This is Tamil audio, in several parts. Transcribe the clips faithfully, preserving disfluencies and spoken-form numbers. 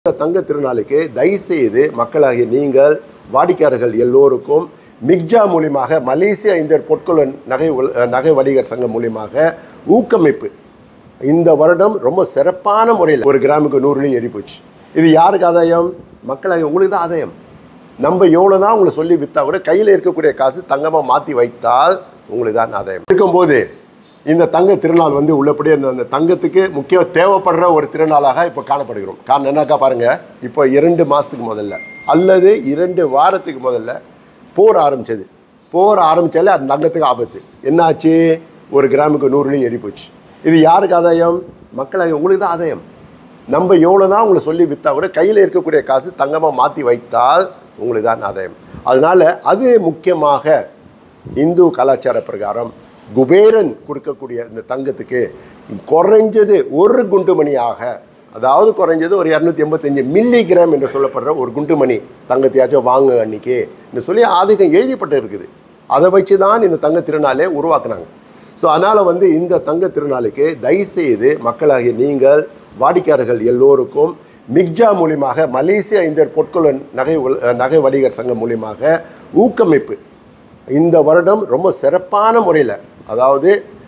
தங்க திருநாளுக்கு தயவுசெய்து மக்களாகிய நீங்கள் வாடிக்கையாளர்கள் எல்லோருக்கும் மிக்ஜா மூலியமாக மலேசியா இந்தியர் பொற்கொள்ளன் நகை நகை வணிகர் சங்கம் மூலியமாக ஊக்கமைப்பு இந்த வருடம் ரொம்ப சிறப்பான முறையில் ஒரு கிராமுக்கு நூறு ஏறி போச்சு. இது யாருக்கு ஆதாயம்? மக்களாகிய உங்களுக்கு தான் ஆதாயம். நம்ம எவ்வளோ தான் உங்களை சொல்லி விற்றா கூட கையில் இருக்கக்கூடிய காசு தங்கமாக மாற்றி வைத்தால் உங்களுக்கு தான் ஆதாயம் இருக்கும்போது இந்த தங்க திருநாள் வந்து உள்ளபடியே அந்த தங்கத்துக்கு முக்கிய தேவைப்படுற ஒரு திருநாளாக இப்போ காணப்படுகிறோம். காரணம் என்னக்கா பாருங்கள், இப்போ இரண்டு மாதத்துக்கு முதல்ல அல்லது இரண்டு வாரத்துக்கு முதல்ல போர் ஆரம்பித்தது. போர் ஆரம்பித்தாலே அது தங்கத்துக்கு ஆபத்து. என்னாச்சு? ஒரு கிராமுக்கு நூறு ஏறி போச்சு. இது யாருக்கு ஆதாயம்? மக்களாக உங்களுக்கு தான் ஆதாயம். நம்ம எவ்வளோ தான் உங்களை சொல்லி விற்றா கூட கையில் இருக்கக்கூடிய காசு தங்கமாக மாற்றி வைத்தால் உங்களுக்கு தான் ஆதாயம். அதனால் அது முக்கியமாக இந்து கலாச்சார பிரகாரம் குபேரன் கொடுக்கக்கூடிய இந்த தங்கத்துக்கு குறைஞ்சது ஒரு குண்டுமணியாக, அதாவது குறைஞ்சது ஒரு இரநூத்தி எண்பத்தஞ்சு மில்லி கிராம் என்று சொல்லப்படுற ஒரு குண்டுமணி தங்கத்தையாச்சும் வாங்க அன்னைக்கு என்று சொல்லி ஆதிக்கம் எழுதிப்பட்டு இருக்குது. அதை வச்சு தான் இந்த தங்க திருநாளே உருவாக்குனாங்க. ஸோ அதனால் வந்து இந்த தங்க திருநாளுக்கு தயவுசெய்து மக்களாகிய நீங்கள் வாடிக்கையாளர்கள் எல்லோருக்கும் மிக்ஜா மூலியமாக மலேசியா இந்தியர் பொற்கொள்ளன் நகை நகை வணிகர் சங்கம் மூலியமாக ஊக்கமைப்பு இந்த வருடம் ரொம்ப சிறப்பான முறையில், அதாவது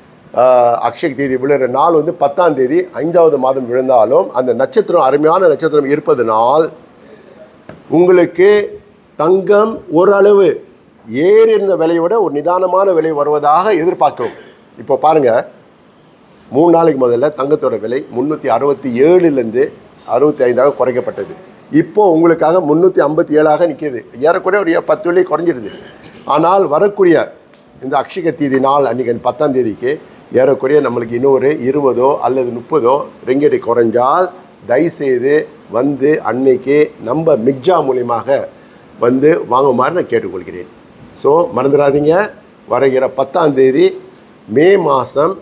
அக்ஷய தேதி விழுற நாள் வந்து பத்தாம் தேதி ஐந்தாவது மாதம் விழுந்தாலும் அந்த நட்சத்திரம் அருமையான நட்சத்திரம் இருப்பதனால் உங்களுக்கு தங்கம் ஓரளவு ஏறி இருந்த விலையோட ஒரு நிதானமான விலை வருவதாக எதிர்பார்க்கிறோம். இப்போ பாருங்கள், மூணு நாளைக்கு முதல்ல தங்கத்தோட விலை முந்நூற்றி அறுபத்தி ஏழுலேருந்து அறுபத்தி ஐந்தாக குறைக்கப்பட்டது. இப்போது உங்களுக்காக முந்நூற்றி ஐம்பத்தி ஏழாக நிற்கிது. ஏறக்குறைய ஒரு பத்து வெள்ளி குறைஞ்சிடுது. ஆனால் வரக்கூடிய இந்த அக்ஷய தீதி நாள் அன்றைக்கி பத்தாம் தேதிக்கு ஏறக்குறைய நம்மளுக்கு இன்னொரு இருபதோ அல்லது முப்பதோ ரிங்கெட்டை குறைஞ்சால் தயவுசெய்து வந்து அன்னைக்கு நம்ம மிக்ஜா மூலியமாக வந்து வாங்குமாறு நான் கேட்டுக்கொள்கிறேன். ஸோ மறந்துடாதீங்க, வருகிற பத்தாம் தேதி மே மாதம்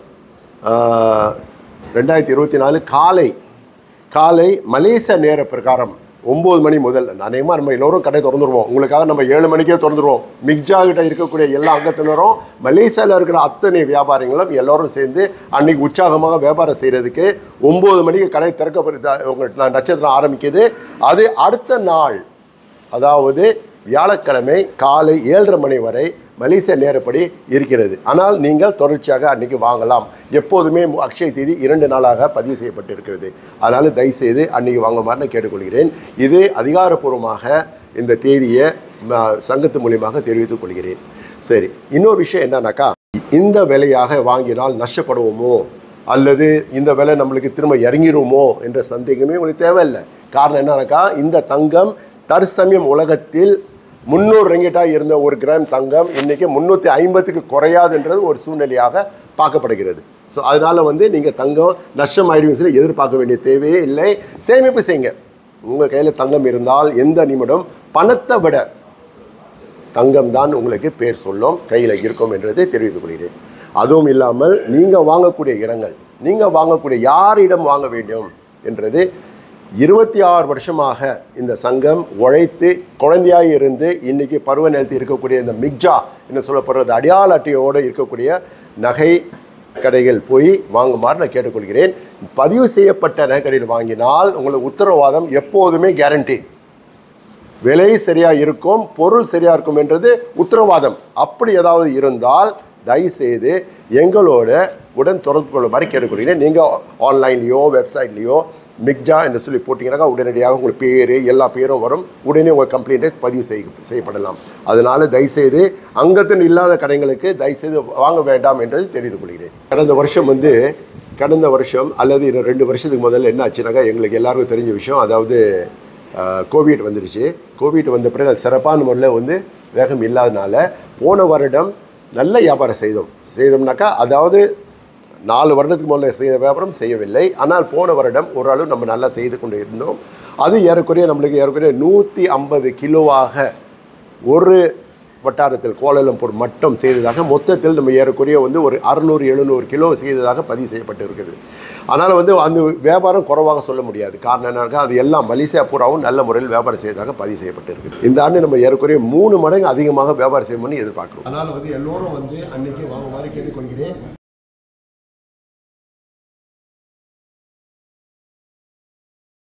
ரெண்டாயிரத்தி இருபத்தி நாலு காலை காலை மலேசியா நேர பிரகாரம் ஒம்பது மணி முதல் அநேகமாக நம்ம எல்லோரும் கடை திறந்துருவோம். உங்களுக்காக நம்ம ஏழு மணிக்கே திறந்துருவோம். மிக்ஜா கிட்ட இருக்கக்கூடிய எல்லா அங்கத்தினரும் மலேசியாவில் இருக்கிற அத்தனை வியாபாரிகளும் எல்லோரும் சேர்ந்து அன்னைக்கு உற்சாகமாக வியாபாரம் செய்கிறதுக்கு ஒம்பது மணிக்கு கடை திறக்க உங்கள் நட்சத்திரம் ஆரம்பிக்குது. அது அடுத்த நாள், அதாவது வியாழக்கிழமை காலை ஏழரை மணி வரை மலேசியா நேரப்படி இருக்கிறது. ஆனால் நீங்கள் தொடர்ச்சியாக அன்றைக்கி வாங்கலாம். எப்போதுமே அக்ஷய தேதி இரண்டு நாளாக பதிவு செய்யப்பட்டு இருக்கிறது. அதனால் தயவுசெய்து அன்றைக்கி வாங்குமாறு நான் கேட்டுக்கொள்கிறேன். இது அதிகாரப்பூர்வமாக இந்த தேதியை சங்கத்து மூலியமாக தெரிவித்துக் கொள்கிறேன். சரி, இன்னொரு விஷயம் என்னன்னாக்கா, இந்த விலையாக வாங்கினால் நஷ்டப்படுவோமோ அல்லது இந்த விலை நம்மளுக்கு திரும்ப இறங்கிடுமோ என்ற சந்தேகமே உங்களுக்கு தேவையில்லை. காரணம் என்னன்னாக்கா, இந்த தங்கம் தற்சமயம் உலகத்தில் முந்நூறு ரிங்கெட்டாக இருந்த ஒரு கிராம் தங்கம் இன்றைக்கி முந்நூற்றி ஐம்பத்துக்கு குறையாதுன்றது ஒரு சூழ்நிலையாக பார்க்கப்படுகிறது. ஸோ அதனால் வந்து நீங்கள் தங்கம் நஷ்டம் ஆகிடும் சொல்லி எதிர்பார்க்க வேண்டிய தேவையே இல்லை. சேமிப்பு செய்யுங்க. உங்கள் கையில் தங்கம் இருந்தால் எந்த நிமிடம் பணத்தை விட தங்கம் தான் உங்களுக்கு பேர் சொல்லும், கையில் இருக்கும் என்றதை தெரிவித்துக் கொள்கிறேன். அதுவும் இல்லாமல் நீங்கள் வாங்கக்கூடிய இடங்கள், நீங்கள் வாங்கக்கூடிய யாரிடம் வாங்க வேண்டும் என்றது இருபத்தி ஆறு வருஷமாக இந்த சங்கம் உழைத்து குழந்தையாக இருந்து இன்றைக்கி பருவ நிலத்தில் இருக்கக்கூடிய இந்த மிக்ஜா என்ன சொல்லப்படுறது அடையாள அட்டையோடு இருக்கக்கூடிய நகை கடைகள் போய் வாங்குமாறு நான் கேட்டுக்கொள்கிறேன். பதிவு செய்யப்பட்ட நகை கடையில் வாங்கினால் உங்களுக்கு உத்தரவாதம் எப்போதுமே கேரண்டி. விலை சரியாக இருக்கும், பொருள் சரியாக இருக்கும் என்றது உத்தரவாதம். அப்படி ஏதாவது இருந்தால் தயவுசெய்து எங்களோட உடன் தொடர்பு கொள்ளுமாறு கேட்டுக்கொள்கிறேன். நீங்கள் ஆன்லைன்லேயோ வெப்சைட்லேயோ மிக்ஜா என்று சொல்லி போட்டிங்கனாக்கா உடனடியாக உங்கள் பேர் எல்லா பேரும் வரும். உடனே உங்கள் கம்ப்ளைண்ட்டை பதிவு செய் செய்யப்படலாம். அதனால் தயவுசெய்து அங்கத்தின் இல்லாத கடைகளுக்கு தயவுசெய்து வாங்க வேண்டாம் என்றது தெரிவித்துக் கொள்கிறேன். கடந்த வருஷம் வந்து கடந்த வருஷம் அல்லது இன்னும் ரெண்டு வருஷத்துக்கு முதல்ல என்ன ஆச்சுனாக்கா, எங்களுக்கு எல்லாருக்கும் தெரிஞ்ச விஷயம், அதாவது கோவிட் வந்துடுச்சு. கோவிட் வந்த பிறகு அது சிறப்பான முறையில் வந்து வேகம் இல்லாதனால போன வருடம் நல்ல வியாபாரம் செய்தோம் செய்தோம்னாக்கா அதாவது நாலு வருடத்துக்கு முதல்ல செய்த வியாபாரம் செய்யவில்லை. ஆனால் போன வருடம் ஓரளவு நம்ம நல்லா செய்து கொண்டு இருந்தோம். அது ஏறக்குறைய நம்மளுக்கு ஏறக்குறைய நூற்றி ஐம்பது கிலோவாக ஒரு வட்டாரத்தில் கோலாலம்பூர் மட்டும் செய்ததாக மொத்தத்தில் நம்ம ஏறக்குறைய வந்து ஒரு அறுநூறு எழுநூறு கிலோ செய்ததாக பதிவு செய்யப்பட்டு இருக்கிறது. அதனால் வந்து அந்த வியாபாரம் குறைவாக சொல்ல முடியாது. காரணம் என்னன்னாக்கா, அது எல்லாம் மலேசியா பூராவும் நல்ல முறையில் வியாபாரம் செய்ததாக பதிவு செய்யப்பட்டு இருக்குது. இந்த ஆண்டு நம்ம ஏறக்குறைய மூணு மடங்கு அதிகமாக வியாபாரம் செய்யணும்னு எதிர்பார்க்குறோம். அதனால் வந்து எல்லோரும் வந்து அன்றைக்கி வாங்க மாதிரி கேட்டுக்கொள்கிறேன்.